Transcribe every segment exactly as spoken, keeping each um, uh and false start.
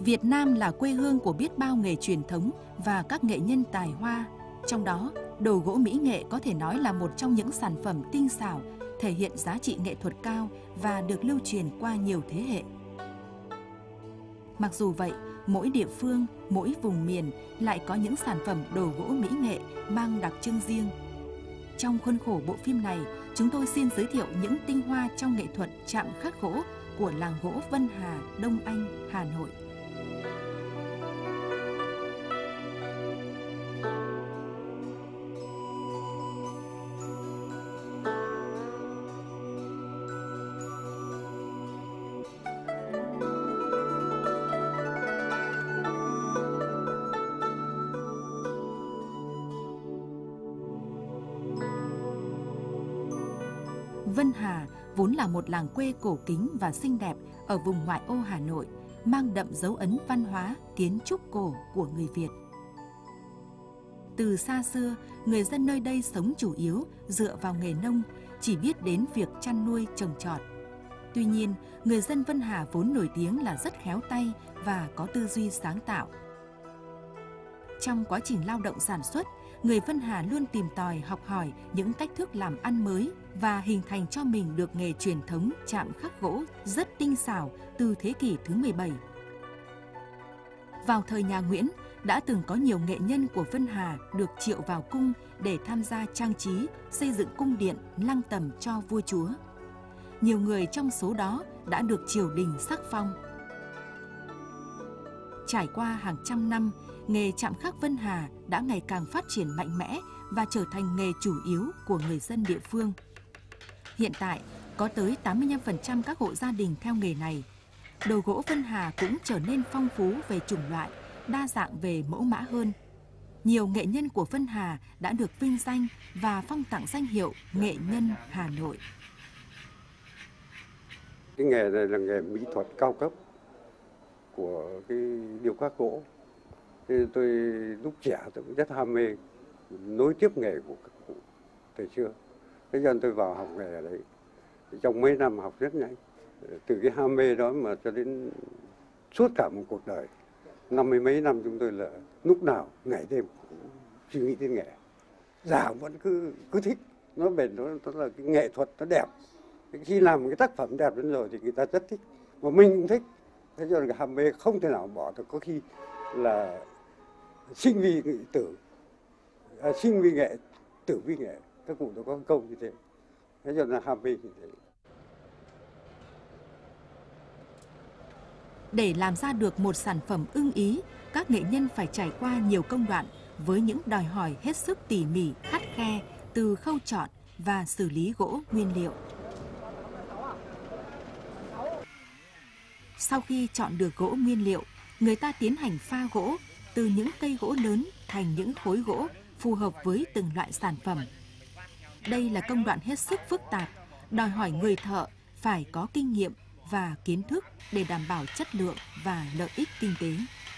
Việt Nam là quê hương của biết bao nghề truyền thống và các nghệ nhân tài hoa. Trong đó, đồ gỗ mỹ nghệ có thể nói là một trong những sản phẩm tinh xảo, thể hiện giá trị nghệ thuật cao và được lưu truyền qua nhiều thế hệ. Mặc dù vậy, mỗi địa phương, mỗi vùng miền lại có những sản phẩm đồ gỗ mỹ nghệ mang đặc trưng riêng. Trong khuôn khổ bộ phim này, chúng tôi xin giới thiệu những tinh hoa trong nghệ thuật chạm khắc gỗ của làng gỗ Vân Hà, Đông Anh, Hà Nội. Vân Hà vốn là một làng quê cổ kính và xinh đẹp ở vùng ngoại ô Hà Nội, mang đậm dấu ấn văn hóa, kiến trúc cổ của người Việt. Từ xa xưa, người dân nơi đây sống chủ yếu dựa vào nghề nông, chỉ biết đến việc chăn nuôi trồng trọt. Tuy nhiên, người dân Vân Hà vốn nổi tiếng là rất khéo tay và có tư duy sáng tạo. Trong quá trình lao động sản xuất, người Vân Hà luôn tìm tòi học hỏi những cách thức làm ăn mới và hình thành cho mình được nghề truyền thống chạm khắc gỗ rất tinh xảo từ thế kỷ thứ mười bảy. Vào thời nhà Nguyễn, đã từng có nhiều nghệ nhân của Vân Hà được triệu vào cung để tham gia trang trí, xây dựng cung điện, lăng tẩm cho vua chúa. Nhiều người trong số đó đã được triều đình sắc phong. Trải qua hàng trăm năm, nghề chạm khắc Vân Hà đã ngày càng phát triển mạnh mẽ và trở thành nghề chủ yếu của người dân địa phương. Hiện tại, có tới tám mươi lăm phần trăm các hộ gia đình theo nghề này. Đồ gỗ Vân Hà cũng trở nên phong phú về chủng loại, đa dạng về mẫu mã hơn. Nhiều nghệ nhân của Vân Hà đã được vinh danh và phong tặng danh hiệu nghệ nhân Hà Nội. Cái nghề này là nghề mỹ thuật cao cấp của cái điêu khắc gỗ. Nên tôi lúc trẻ tôi cũng rất ham mê nối tiếp nghề của các cụ thời xưa. Thế cho nên tôi vào học nghề ở đấy. Trong mấy năm học rất nhanh. Từ cái ham mê đó mà cho đến suốt cả một cuộc đời. Năm mươi mấy năm chúng tôi là lúc nào ngày đêm cũng suy nghĩ đến nghề. Già vẫn cứ cứ thích. Nó bền, nó, nó là cái nghệ thuật nó đẹp. Khi làm một cái tác phẩm đẹp đến rồi thì người ta rất thích. Và mình cũng thích. Thế cho nên cái ham mê không thể nào bỏ được. Có khi là sinh vì nghệ tử, à, sinh vì nghệ, tử vì nghệ. Các cụ nó có câu như thế. Thế cho nên là ham mê như thế. Để làm ra được một sản phẩm ưng ý, các nghệ nhân phải trải qua nhiều công đoạn với những đòi hỏi hết sức tỉ mỉ, khắt khe từ khâu chọn và xử lý gỗ nguyên liệu. Sau khi chọn được gỗ nguyên liệu, người ta tiến hành pha gỗ từ những cây gỗ lớn thành những khối gỗ phù hợp với từng loại sản phẩm. Đây là công đoạn hết sức phức tạp, đòi hỏi người thợ phải có kinh nghiệm và kiến thức để đảm bảo chất lượng và lợi ích kinh tế.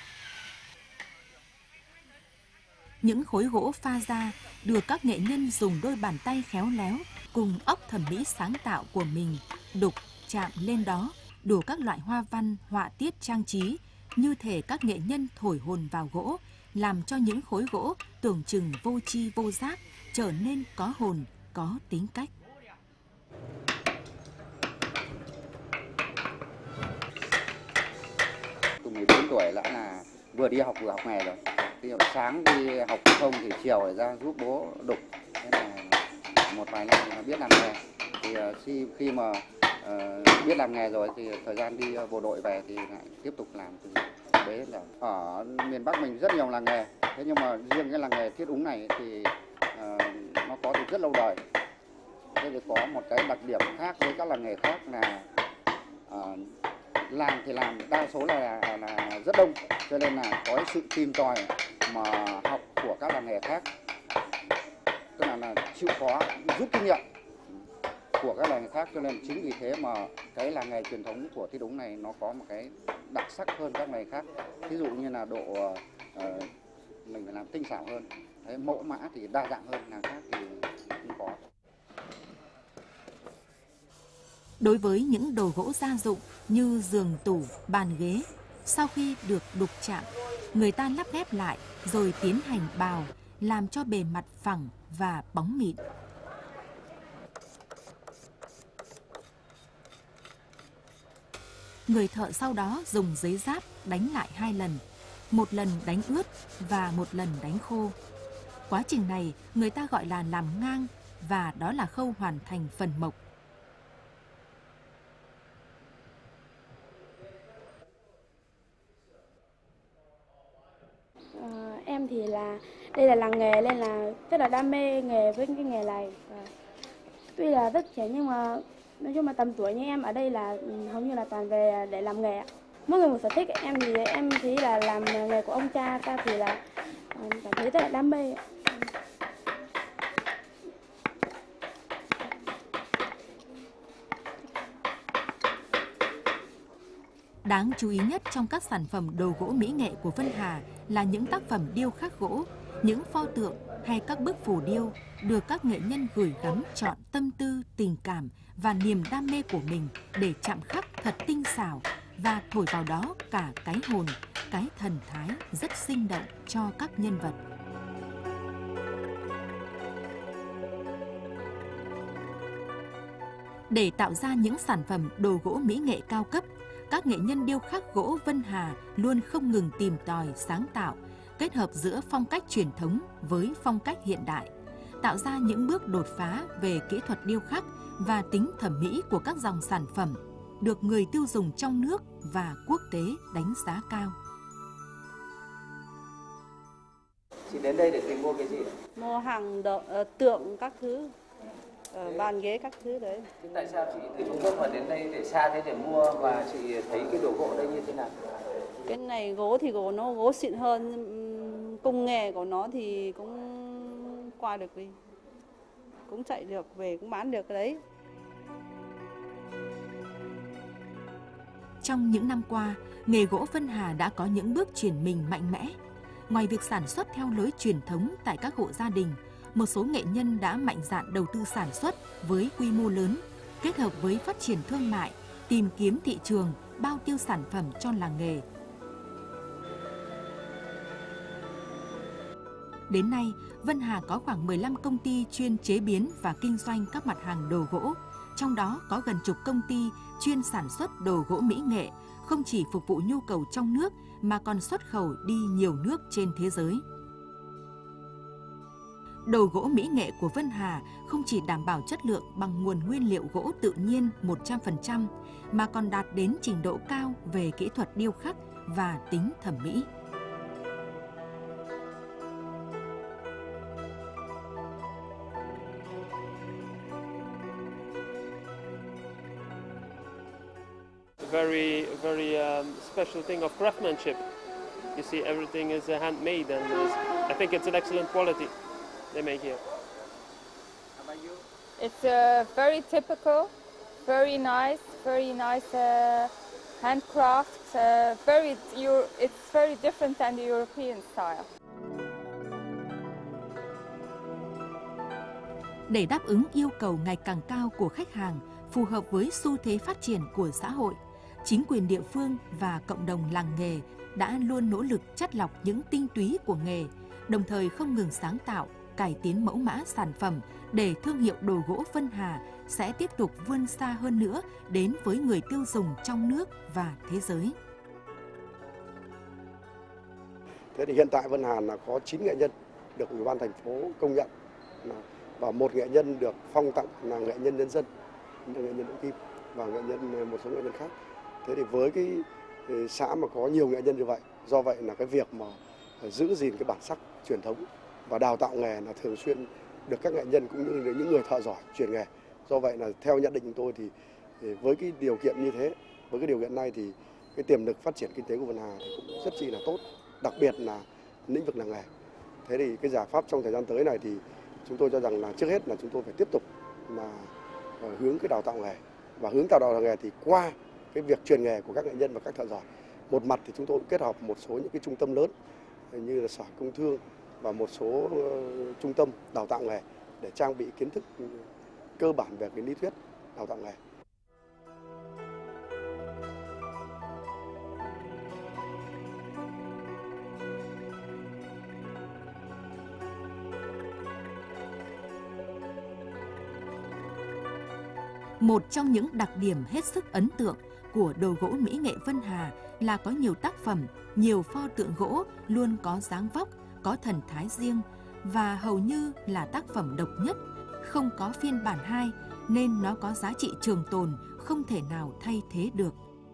Những khối gỗ pha ra được các nghệ nhân dùng đôi bàn tay khéo léo cùng óc thẩm mỹ sáng tạo của mình đục, chạm lên đó đủ các loại hoa văn, họa tiết trang trí, như thể các nghệ nhân thổi hồn vào gỗ, làm cho những khối gỗ tưởng chừng vô tri vô giác trở nên có hồn, có tính cách. Tôi mười bốn tuổi đã là vừa đi học vừa học nghề rồi. Thì sáng đi học phổ thông thì chiều lại ra giúp bố đục. Thế là một vài năm biết làm nghề. Thì khi, khi mà uh, biết làm nghề rồi thì thời gian đi bộ đội về thì lại tiếp tục làm từ bế là ở miền Bắc mình rất nhiều làng nghề. Thế nhưng mà riêng cái làng nghề Thiết Úng này thì uh, nó có từ rất lâu đời. Thế thì có một cái đặc điểm khác với các làng nghề khác là uh, làng thì làm đa số là, là, là rất đông, cho nên là có sự tìm tòi mà học của các làng nghề khác, tức là, là chịu khó rút kinh nghiệm của các làng nghề khác, cho nên chính vì thế mà cái làng nghề truyền thống của Thiết Úng này nó có một cái đặc sắc hơn các nghề khác. Ví dụ như là độ uh, mình phải làm tinh xảo hơn, thế mẫu mã thì đa dạng hơn, làng khác thì không có. Đối với những đồ gỗ gia dụng như giường, tủ, bàn ghế, Sau khi được đục chạm, người ta lắp ghép lại rồi tiến hành bào, làm cho bề mặt phẳng và bóng mịn. Người thợ sau đó dùng giấy giáp đánh lại hai lần, một lần đánh ướt và một lần đánh khô. Quá trình này người ta gọi là làm ngang và đó là khâu hoàn thành phần mộc. Ờ, em thì là đây là làng nghề nên là rất là đam mê nghề với cái nghề này. Và tuy là rất trẻ nhưng mà nói chung là tầm tuổi như em ở đây là hầu như là toàn về để làm nghề. Mỗi người một sở thích, em thì em thấy là làm nghề của ông cha ta thì là cảm thấy rất là đam mê. Đáng chú ý nhất trong các sản phẩm đồ gỗ mỹ nghệ của Vân Hà là những tác phẩm điêu khắc gỗ, những pho tượng hay các bức phù điêu được các nghệ nhân gửi gắm trọn tâm tư, tình cảm và niềm đam mê của mình để chạm khắc thật tinh xảo và thổi vào đó cả cái hồn, cái thần thái rất sinh động cho các nhân vật. Để tạo ra những sản phẩm đồ gỗ mỹ nghệ cao cấp, các nghệ nhân điêu khắc gỗ Vân Hà luôn không ngừng tìm tòi, sáng tạo, kết hợp giữa phong cách truyền thống với phong cách hiện đại, tạo ra những bước đột phá về kỹ thuật điêu khắc và tính thẩm mỹ của các dòng sản phẩm, được người tiêu dùng trong nước và quốc tế đánh giá cao. Chị đến đây để tìm mua cái gì? Mua hàng đợ, tượng các thứ, bàn ghế các thứ đấy. Thế tại sao chị từ Trung Quốc mà đến đây để xa thế để mua và chị thấy cái đồ gỗ đây như thế nào? Cái này gỗ thì gỗ nó gỗ xịn hơn, công nghệ của nó thì cũng qua được đi, cũng chạy được về cũng bán được cái đấy. Trong những năm qua, nghề gỗ Vân Hà đã có những bước chuyển mình mạnh mẽ. Ngoài việc sản xuất theo lối truyền thống tại các hộ gia đình, một số nghệ nhân đã mạnh dạn đầu tư sản xuất với quy mô lớn, kết hợp với phát triển thương mại, tìm kiếm thị trường, bao tiêu sản phẩm cho làng nghề. Đến nay, Vân Hà có khoảng mười lăm công ty chuyên chế biến và kinh doanh các mặt hàng đồ gỗ, trong đó có gần chục công ty chuyên sản xuất đồ gỗ mỹ nghệ, không chỉ phục vụ nhu cầu trong nước mà còn xuất khẩu đi nhiều nước trên thế giới. Đồ gỗ mỹ nghệ của Vân Hà không chỉ đảm bảo chất lượng bằng nguồn nguyên liệu gỗ tự nhiên một trăm phần trăm, mà còn đạt đến trình độ cao về kỹ thuật điêu khắc và tính thẩm mỹ. Very, very um, special thing of craftsmanship. You see, everything is uh, handmade, and is, I think it's an excellent quality they make here. It's uh, very typical, very nice, very nice uh, handcraft. Uh, very, it's very different than the European style. Để đáp ứng yêu cầu ngày càng cao của khách hàng, phù hợp với xu thế phát triển của xã hội, chính quyền địa phương và cộng đồng làng nghề đã luôn nỗ lực chắt lọc những tinh túy của nghề, đồng thời không ngừng sáng tạo, cải tiến mẫu mã sản phẩm để thương hiệu đồ gỗ Vân Hà sẽ tiếp tục vươn xa hơn nữa đến với người tiêu dùng trong nước và thế giới. Thế thì hiện tại Vân Hà là có chín nghệ nhân được Ủy ban thành phố công nhận và một nghệ nhân được phong tặng là nghệ nhân nhân dân, nghệ nhân Đỗ Kim và nghệ nhân một số nghệ nhân khác. Thế thì với cái xã mà có nhiều nghệ nhân như vậy, do vậy là cái việc mà giữ gìn cái bản sắc truyền thống và đào tạo nghề là thường xuyên được các nghệ nhân cũng như những người thợ giỏi truyền nghề. Do vậy là theo nhận định của tôi thì với cái điều kiện như thế, với cái điều kiện này thì cái tiềm lực phát triển kinh tế của Vân Hà thì cũng rất chi là tốt, đặc biệt là lĩnh vực làng nghề. Thế thì cái giải pháp trong thời gian tới này thì chúng tôi cho rằng là trước hết là chúng tôi phải tiếp tục là hướng cái đào tạo nghề, và hướng đào tạo nghề thì qua cái việc truyền nghề của các nghệ nhân và các thợ giỏi. Một mặt thì chúng tôi kết hợp một số những cái trung tâm lớn như là Sở Công Thương và một số uh, trung tâm đào tạo nghề để trang bị kiến thức cơ bản về cái lý thuyết đào tạo nghề. Một trong những đặc điểm hết sức ấn tượng của đồ gỗ mỹ nghệ Vân Hà là có nhiều tác phẩm, nhiều pho tượng gỗ luôn có dáng vóc, có thần thái riêng và hầu như là tác phẩm độc nhất, không có phiên bản hai nên nó có giá trị trường tồn, không thể nào thay thế được.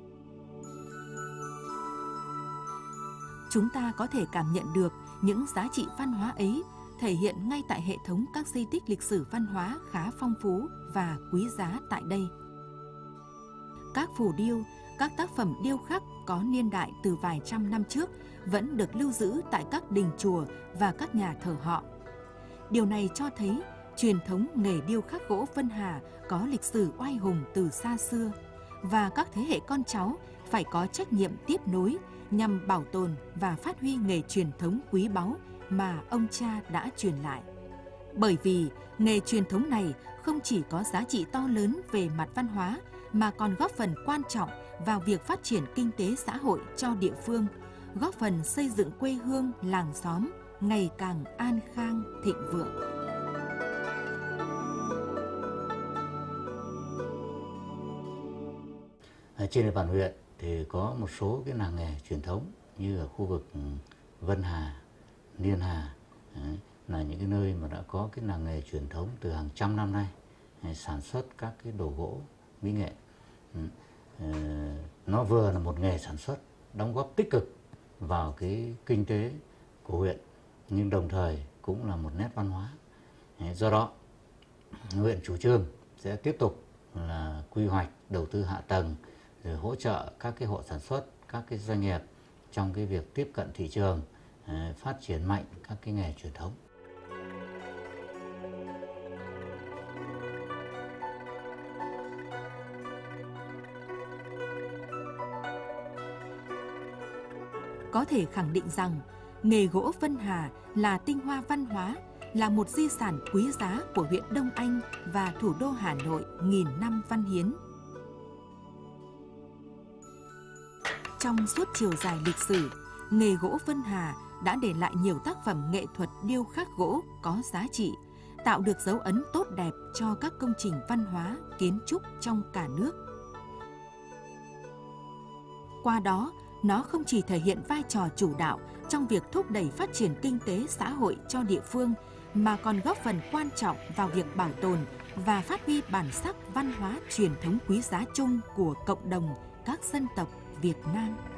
Chúng ta có thể cảm nhận được những giá trị văn hóa ấy thể hiện ngay tại hệ thống các di tích lịch sử văn hóa khá phong phú và quý giá tại đây. Các phù điêu, các tác phẩm điêu khắc có niên đại từ vài trăm năm trước vẫn được lưu giữ tại các đình chùa và các nhà thờ họ. Điều này cho thấy truyền thống nghề điêu khắc gỗ Vân Hà có lịch sử oai hùng từ xa xưa và các thế hệ con cháu phải có trách nhiệm tiếp nối nhằm bảo tồn và phát huy nghề truyền thống quý báu mà ông cha đã truyền lại. Bởi vì nghề truyền thống này không chỉ có giá trị to lớn về mặt văn hóa mà còn góp phần quan trọng vào việc phát triển kinh tế xã hội cho địa phương, góp phần xây dựng quê hương làng xóm ngày càng an khang thịnh vượng. Ở trên địa bàn huyện thì có một số cái làng nghề truyền thống như ở khu vực Vân Hà, Niên Hà, đấy, là những cái nơi mà đã có cái làng nghề truyền thống từ hàng trăm năm nay, đấy, sản xuất các cái đồ gỗ mỹ nghệ. Ừ. Nó vừa là một nghề sản xuất đóng góp tích cực vào cái kinh tế của huyện, nhưng đồng thời cũng là một nét văn hóa. Đấy, do đó huyện chủ trương sẽ tiếp tục là quy hoạch đầu tư hạ tầng, rồi hỗ trợ các cái hộ sản xuất, các cái doanh nghiệp trong cái việc tiếp cận thị trường, phát triển mạnh các cái nghề truyền thống. Có thể khẳng định rằng nghề gỗ Vân Hà là tinh hoa văn hóa, là một di sản quý giá của huyện Đông Anh và thủ đô Hà Nội nghìn năm văn hiến. Trong suốt chiều dài lịch sử, nghề gỗ Vân Hà đã để lại nhiều tác phẩm nghệ thuật điêu khắc gỗ có giá trị, tạo được dấu ấn tốt đẹp cho các công trình văn hóa, kiến trúc trong cả nước. Qua đó, nó không chỉ thể hiện vai trò chủ đạo trong việc thúc đẩy phát triển kinh tế xã hội cho địa phương, mà còn góp phần quan trọng vào việc bảo tồn và phát huy bản sắc văn hóa truyền thống quý giá chung của cộng đồng các dân tộc Việt Nam.